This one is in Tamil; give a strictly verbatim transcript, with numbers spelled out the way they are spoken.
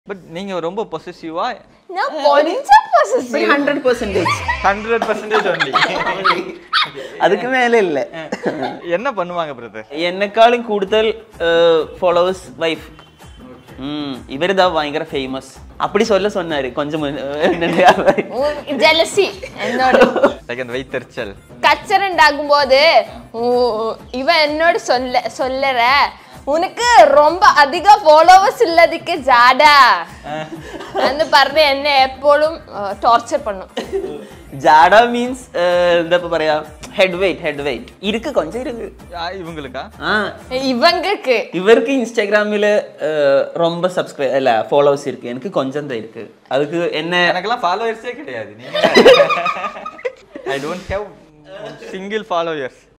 பட் நீங்க ரொம்ப பொசசிவா? நான் கொஞ்சம் possessive. one hundred percent one hundred percent only. அதுக்கு மேல இல்ல. என்ன பண்ணுவாங்க பிரதர்? என்னக்காலும் கூடுதல் ஃபாலோவர்ஸ் வைஃப். ம் இவர் தான் பயங்கர ஃபேமஸ். அப்படி சொல்ல சொன்னாரு கொஞ்சம் ஜெலசி என்னோட செகண்ட் வைத்தர்ச்சல் கச்சர் உண்டாகும்போது இவ என்னோட சொல்ல சொல்லற உனக்கு ரொம்ப அதிக ஃபாலோவர்ஸ் இல்லதுக்கு ஜாடா அந்த പറഞ്ഞ് എന്നെ എപ്പോഴും டார்ச்சர் பண்ணும். ஜாடா மீன்ஸ் എന്താ പറയാ ஹெட் வெயிட் ஹெட் வெயிட் இருக்கு கொஞ்சம் இருக்கு இவங்களுக்கா? இவங்களுக்கு இவருக்கு இன்ஸ்டாகிராமில ரொம்ப சப்ஸ்கிரைப் இல்ல ஃபாலோவர்ஸ் இருக்கு. எனக்கு கொஞ்சம் தான் இருக்கு. அதுக்கு என்ன எனக்கெல்லாம் ஃபாலோவர்ஸே கிடையாது. நீங்க I don't have single followers.